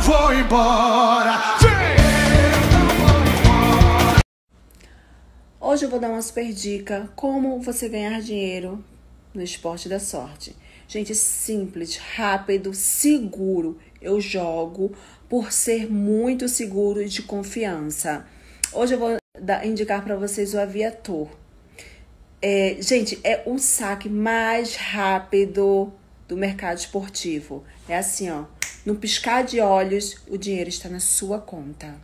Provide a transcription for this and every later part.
vou embora. Hoje eu vou dar uma super dica como você ganhar dinheiro no esporte da sorte. Gente, simples, rápido, seguro. Eu jogo por ser muito seguro e de confiança. Hoje eu vou indicar para vocês o Aviator. Gente, é o saque mais rápido do mercado esportivo. É assim, ó, no piscar de olhos, o dinheiro está na sua conta.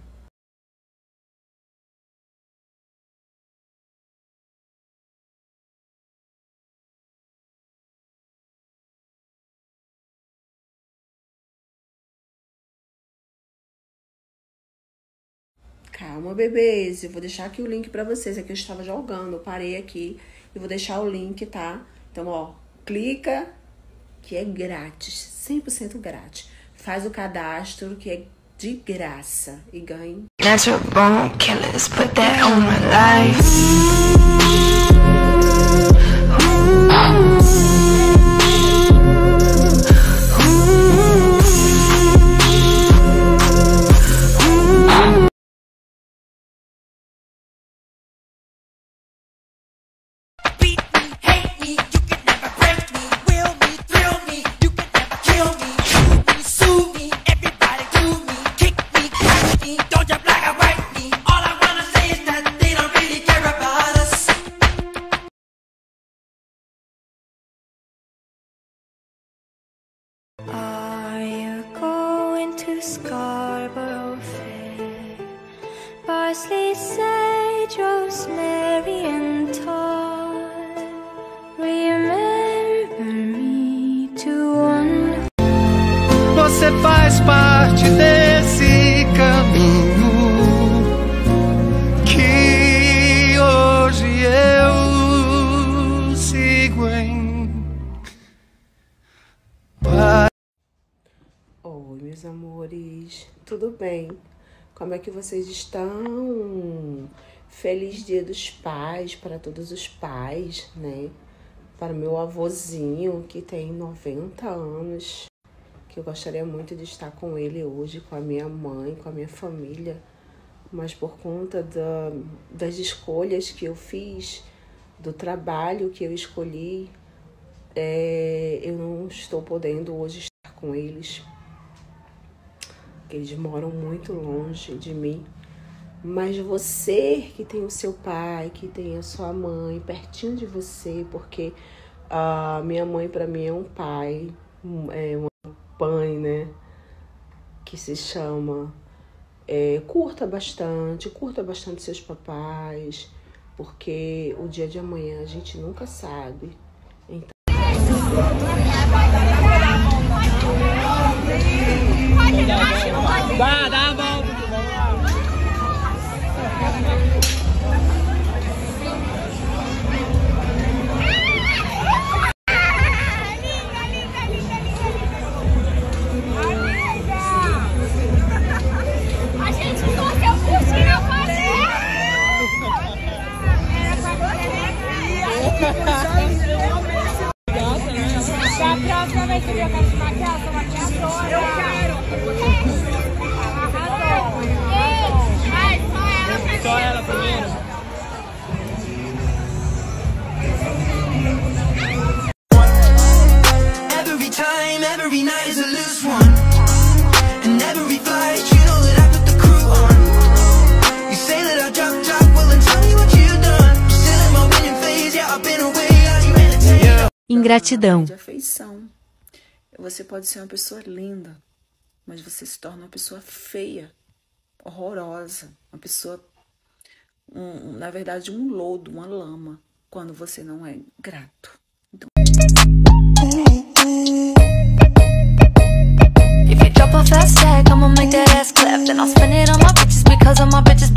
Calma, bebês, eu vou deixar aqui o link pra vocês. Aqui eu estava jogando, eu parei aqui e vou deixar o link, tá? Então, ó, clica, que é grátis, 100% grátis. Faz o cadastro, que é de graça, e ganhe. Natural born killers, put that on my life. Scarborough Fair, parsley, sage, rosemary and thyme. Remember me to one. Você faz parte desse caminho que hoje eu sigo em paz. Oi, meus amores, tudo bem? Como é que vocês estão? Feliz Dia dos Pais para todos os pais, né? Para o meu avôzinho, que tem 90 anos, que eu gostaria muito de estar com ele hoje, com a minha mãe, com a minha família, mas por conta das escolhas que eu fiz, do trabalho que eu escolhi, eu não estou podendo hoje estar com eles. Eles moram muito longe de mim, mas você que tem o seu pai, que tem a sua mãe pertinho de você, porque a minha mãe para mim é um pai, é uma mãe, né, que se chama, curta bastante seus papais, porque o dia de amanhã a gente nunca sabe. Então, vai, dá a volta. A gente torceu por ti, não pode. Era pra você. Da próxima vez que eu quero te maquiar, eu sou maquiadora. Eu quero. Só ela primeiro. Every time, every night is a loose one. And every flight, you know that I put the crew on. You say that I drop, well then tell me what you've done. Still in my winning phase, yeah, I've been away, are you entertained? Ingratidão. de afeição. Você pode ser uma pessoa linda, mas você se torna uma pessoa feia, horrorosa, uma pessoa, na verdade, um lodo, uma lama, quando você não é grato. Então... If you drop a fast tag, I'ma make that ass clap. Then I'll spend it on my bitches because of my bitches.